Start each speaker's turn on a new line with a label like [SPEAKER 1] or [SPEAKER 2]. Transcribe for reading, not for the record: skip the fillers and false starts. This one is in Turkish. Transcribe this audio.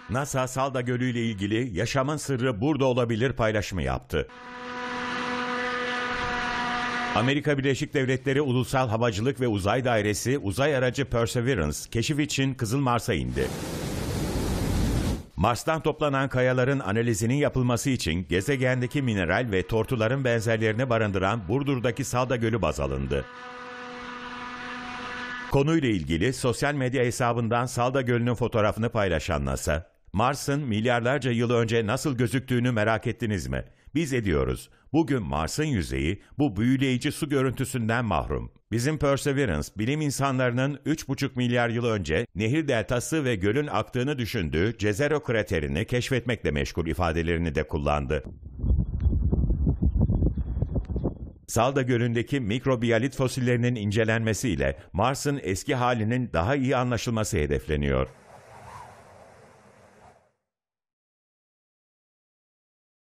[SPEAKER 1] NASA Salda Gölü ile ilgili yaşamın sırrı burada olabilir paylaşımı yaptı. Amerika Birleşik Devletleri Ulusal Havacılık ve Uzay Dairesi uzay aracı Perseverance keşif için Kızıl Mars'a indi. Mars'tan toplanan kayaların analizinin yapılması için gezegendeki mineral ve tortuların benzerlerini barındıran Burdur'daki Salda Gölü baz alındı. Konuyla ilgili sosyal medya hesabından Salda Gölü'nün fotoğrafını paylaşan NASA, Mars'ın milyarlarca yıl önce nasıl gözüktüğünü merak ettiniz mi? Biz ediyoruz. Bugün Mars'ın yüzeyi bu büyüleyici su görüntüsünden mahrum. Bizim Perseverance, bilim insanlarının 3,5 milyar yıl önce nehir deltası ve gölün aktığını düşündüğü Jezero kraterini keşfetmekle meşgul ifadelerini de kullandı. Salda Gölü'ndeki mikrobiyalit fosillerinin incelenmesiyle Mars'ın eski halinin daha iyi anlaşılması hedefleniyor.